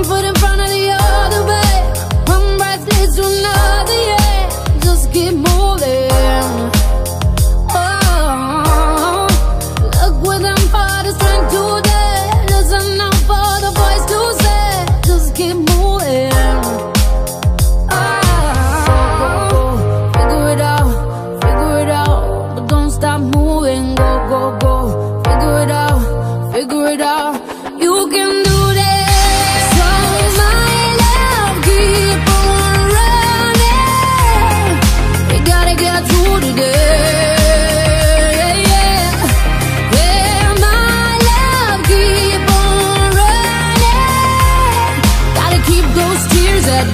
one foot in front of the other, babe. One breath leads to another, yeah. Just keep moving. Oh, look within for the strength to dare. Listen out for the voice to say, just keep moving. Oh, figure it out, but don't stop moving. Go, go, go. Figure it out. You can do this. So my love, keep on running. We gotta get through today. Yeah, my love, keep on running. Gotta keep those tears at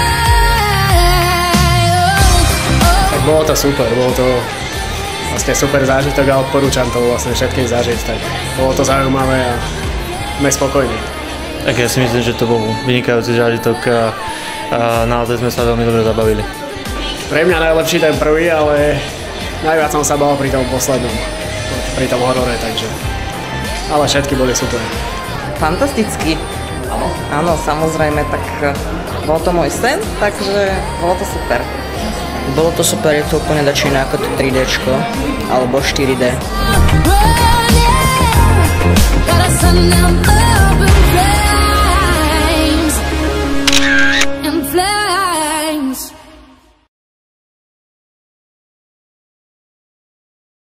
bay. Tak bolo to super, bolo to vlastne super zážitok a odporúčam to vlastne všetkým zažiť, tak bolo to zaujímavé a sme spokojní. Tak ja si myslím, že to bol vynikajúci zážitok a naozaj sme sa veľmi dobre zabavili. Pre mňa najlepší ten prvý, ale najviac som sa bál pri tom poslednom, pri tom horore, takže ale všetky boli super. Fantasticky. Áno, samozrejme, tak bol to môj sen, takže bolo to super. Bolo to super, je to úplne dačené ako to 3Dčko alebo 4D. Running, gotta send them up.